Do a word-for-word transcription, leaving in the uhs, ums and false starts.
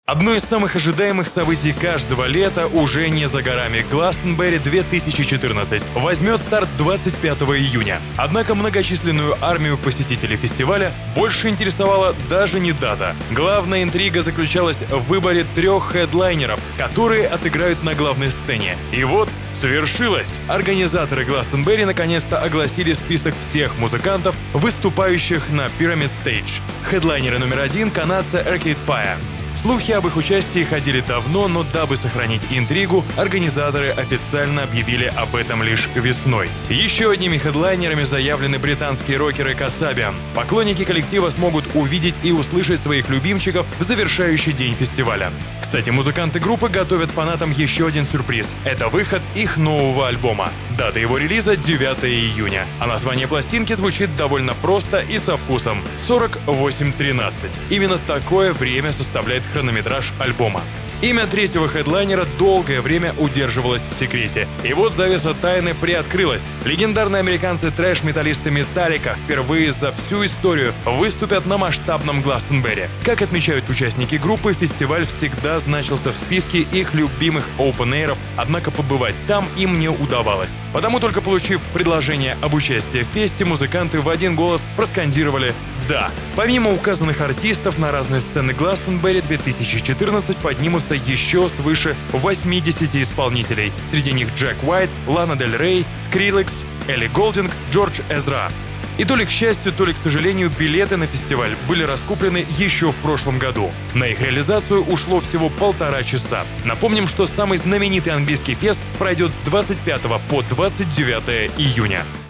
Одно из самых ожидаемых событий каждого лета уже не за горами. Гластонберри две тысячи четырнадцать возьмет старт двадцать пятого июня. Однако многочисленную армию посетителей фестиваля больше интересовала даже не дата. Главная интрига заключалась в выборе трех хедлайнеров, которые отыграют на главной сцене. И вот свершилось! Организаторы Гластонберри наконец-то огласили список всех музыкантов, выступающих на Pyramid Stage. Хедлайнеры номер один — канадцы Arcade Fire. Слухи об их участии ходили давно, но дабы сохранить интригу, организаторы официально объявили об этом лишь весной. Еще одними хедлайнерами заявлены британские рокеры Kasabian. Поклонники коллектива смогут увидеть и услышать своих любимчиков в завершающий день фестиваля. Кстати, музыканты группы готовят фанатам еще один сюрприз. Это выход их нового альбома. Дата его релиза — девятого июня. А название пластинки звучит довольно просто и со вкусом — сорок восемь тринадцать. Именно такое время составляет хронометраж альбома. Имя третьего хедлайнера долгое время удерживалось в секрете. И вот завеса тайны приоткрылась. Легендарные американцы трэш-металлисты Metallica впервые за всю историю выступят на масштабном Гластонберри. Как отмечают участники группы, фестиваль всегда значился в списке их любимых open-air'ов, однако побывать там им не удавалось. Потому только получив предложение об участии в фесте, музыканты в один голос проскандировали «да». Помимо указанных артистов, на разные сцены Гластонберри две тысячи четырнадцать поднимутся еще свыше восьмидесяти исполнителей. Среди них Джек Уайт, Лана Дель Рей, Скриллекс, Элли Голдинг, Джордж Эзра. И то ли к счастью, то ли к сожалению, билеты на фестиваль были раскуплены еще в прошлом году. На их реализацию ушло всего полтора часа. Напомним, что самый знаменитый английский фест пройдет с двадцать пятого по двадцать девятое июня.